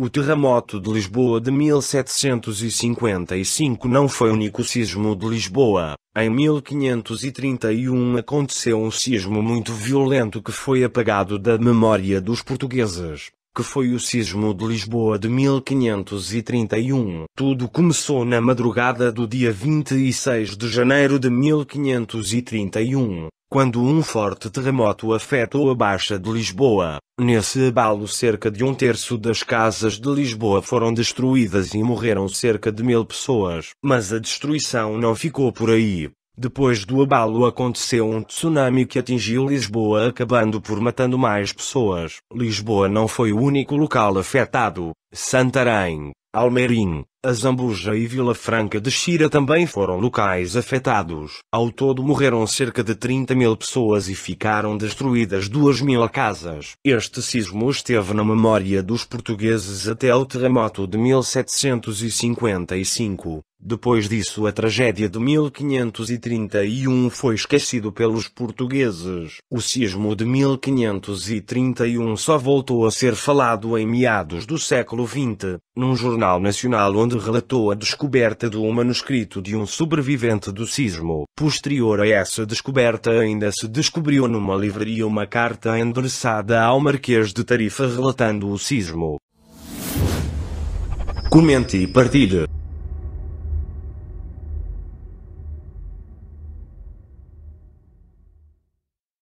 O terremoto de Lisboa de 1755 não foi o único sismo de Lisboa. Em 1531 aconteceu um sismo muito violento que foi apagado da memória dos portugueses, que foi o sismo de Lisboa de 1531. Tudo começou na madrugada do dia 26 de janeiro de 1531. Quando um forte terremoto afetou a Baixa de Lisboa. Nesse abalo cerca de um terço das casas de Lisboa foram destruídas e morreram cerca de 1000 pessoas. Mas a destruição não ficou por aí. Depois do abalo aconteceu um tsunami que atingiu Lisboa, acabando por matando mais pessoas. Lisboa não foi o único local afetado. Santarém, Almeirim, Azambuja e Vila Franca de Xira também foram locais afetados. Ao todo morreram cerca de 30.000 pessoas e ficaram destruídas 2.000 casas. Este sismo esteve na memória dos portugueses até o terremoto de 1755. Depois disso a tragédia de 1531 foi esquecido pelos portugueses. O sismo de 1531 só voltou a ser falado em meados do século XX, num jornal nacional onde relatou a descoberta de um manuscrito de um sobrevivente do sismo. Posterior a essa descoberta ainda se descobriu numa livraria uma carta endereçada ao Marquês de Tarifa relatando o sismo. Comente e partilhe.